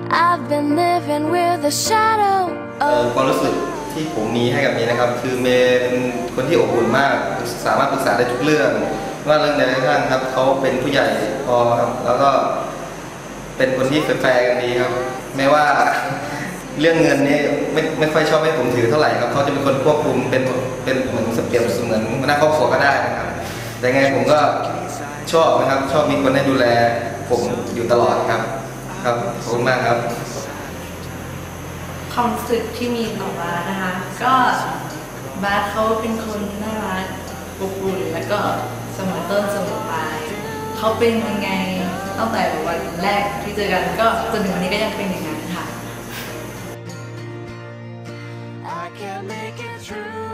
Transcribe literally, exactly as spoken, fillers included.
I've been living with a shadow ความรู้สึกที่ผมมีให้กับเมย์นะครับคือเมย์เป็นคนที่อบอุ่นมากสามารถปรึกษาได้ทุกเรื่องว่าเรื่องใดก็ตามครับเขาเป็นผู้ใหญ่พอครับแล้วก็เป็นคนที่แฟร์กันดีครับแม้ว่าเรื่องเงินนี่ไม่ไม่ค่อยชอบให้ผมถือเท่าไหร่ครับเขาจะเป็นคนควบคุมเป็นเป็นเหมือนเปรียบเสมือนหัวหน้าครอบครัวก็ได้นะครับแต่ไงผมก็ชอบนะครับชอบมีคนให้ดูแลผมอยู่ตลอดครับครับขอบคุณมากครับความรู้สึกที่มีต่อบาสนะคะก็บาสเขาเป็นคนน่ารักอบอุ่นแล้วก็เสมอต้นเสมอปลายเขาเป็นยังไงตั้งแต่วันแรกที่เจอกันก็จนถึงวันนี้ก็ยังเป็นอย่างนั้นค่ะ